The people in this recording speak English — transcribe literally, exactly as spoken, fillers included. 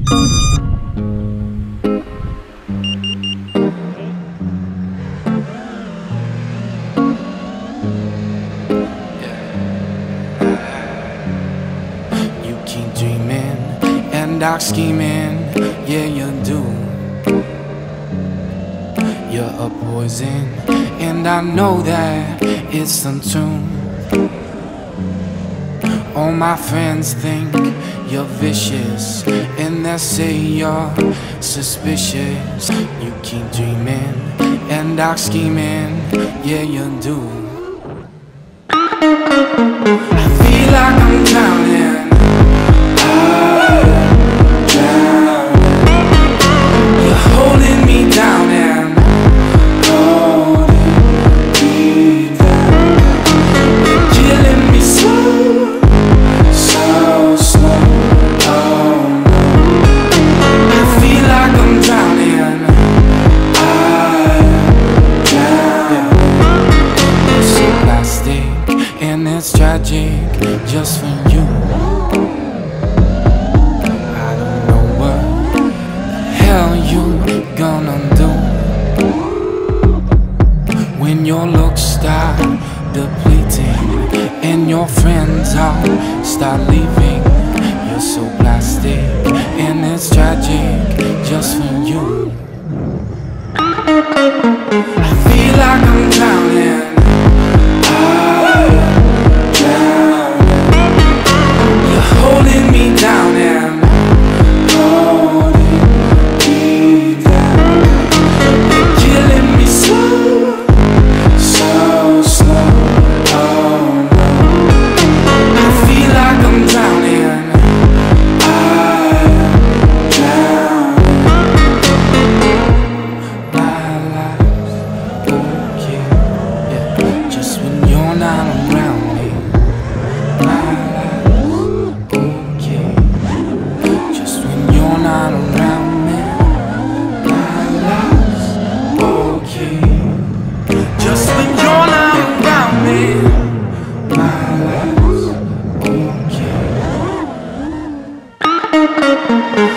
You keep dreaming and dark scheming, yeah you do. You're a poison, and I know that it's untrue. All my friends think you're vicious, and they say you're suspicious. You keep dreaming and dark scheming, yeah you do. I feel like I'm drowning. It's tragic just for you. I don't know what the hell you gonna do when your looks start depleting and your friends all start leaving. You're so plastic, and it's tragic just for you. I feel like I'm drowning. Holding me down and holding me down, you're killing me slow, so slow. Oh no, I feel like I'm drowning. I'm drowning. My life's okay, yeah, just when you're not around me. My not around me, my life's okay. Just when you're not around me, my life's okay.